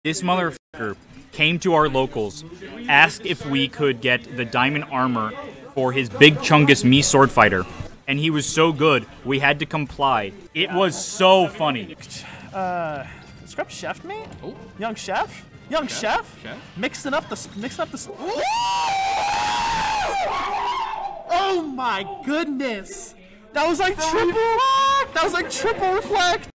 This motherfucker came to our locals, asked if we could get the diamond armor for his Big Chungus Mii sword fighter, and he was so good, we had to comply. It was so funny. Scrub Chef me? Oh. Young Chef? Young Chef? Okay. Mixing up the. Oh my goodness! That was like triple. That was like triple reflect.